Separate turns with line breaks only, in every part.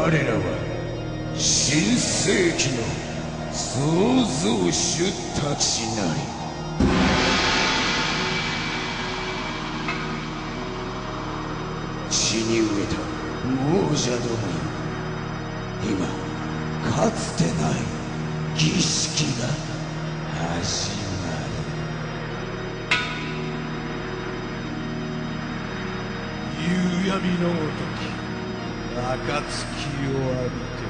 我らは新世紀の創造主たちなり。血に飢えた亡者どもよ、今かつてない儀式が始まる。
夕闇のごとき暁を浴びて、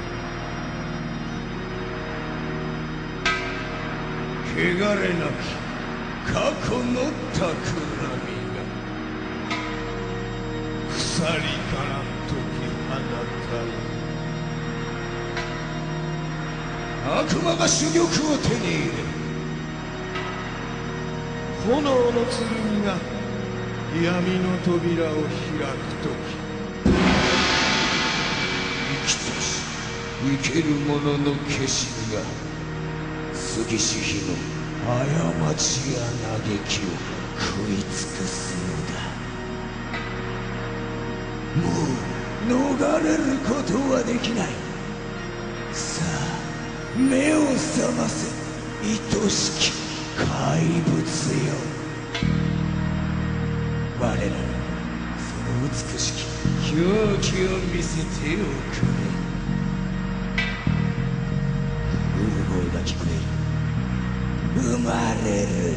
汚れなき過去の企みが
鎖から解き放た
悪魔が珠玉を手に入れ、
炎の剣が闇の扉を開くとき、
生きとし生ける者の化身が過ぎし日の過ちや嘆きを食い尽くすのだ。もう逃れることはできない。さあ目を覚ませ、愛しき怪物よ。我らにその美しき狂気を見せておくれ。産声が聞こえる。生まれる。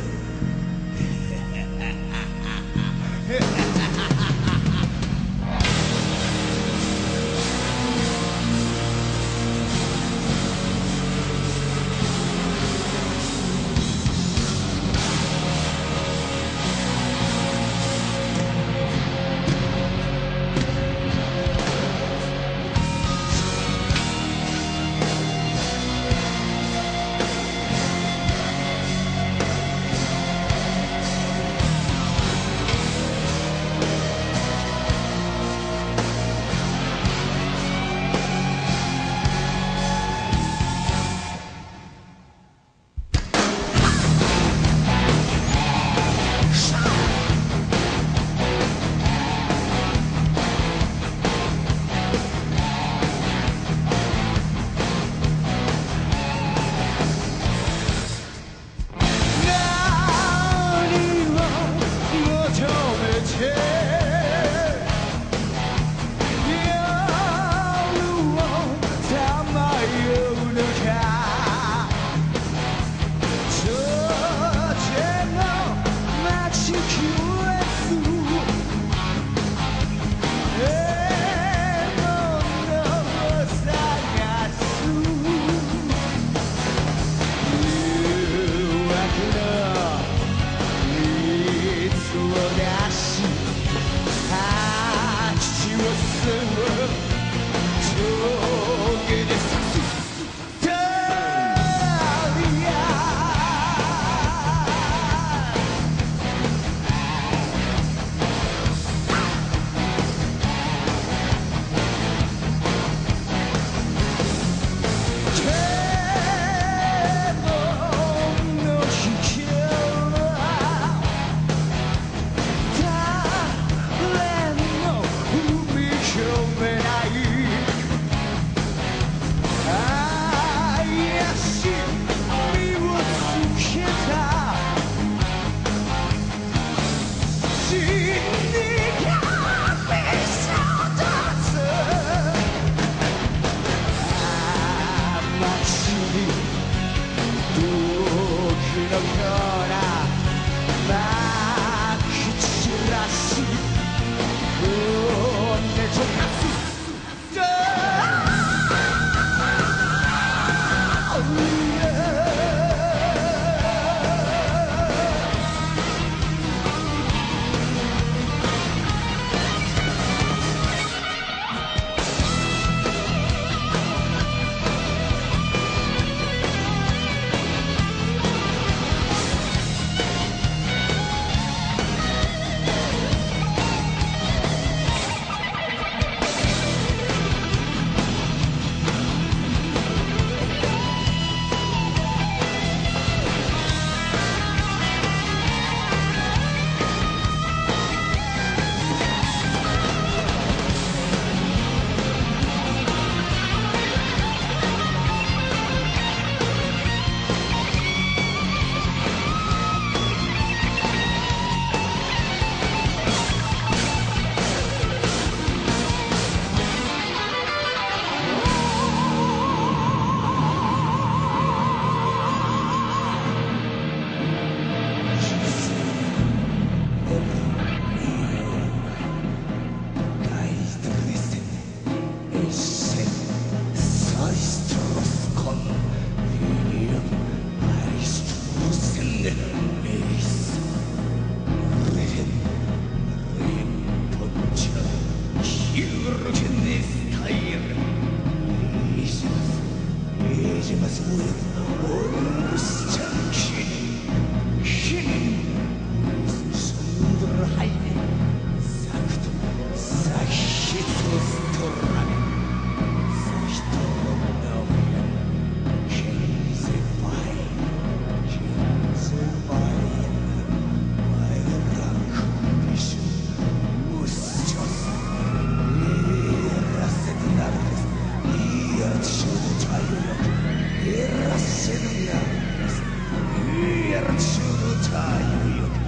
ハイネサクトサヒトストラメサヒトノフィアケンゼバイケンゼバイマイランコビシュムスチョスラセティナルデスイヤチュータイヨラセルヤイヤチュータイヨ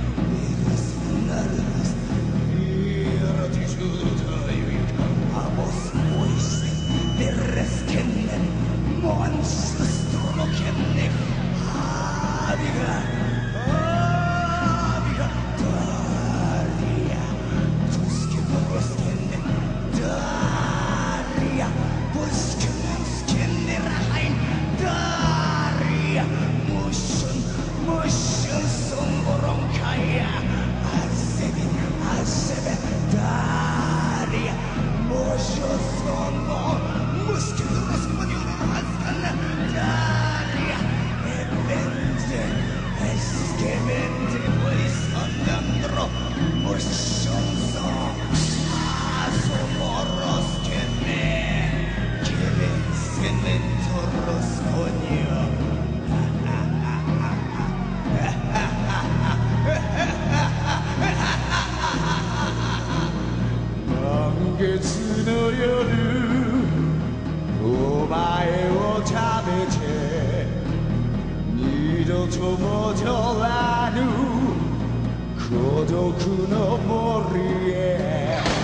満月の夜お前を食べて二度と戻らぬ孤独の森へ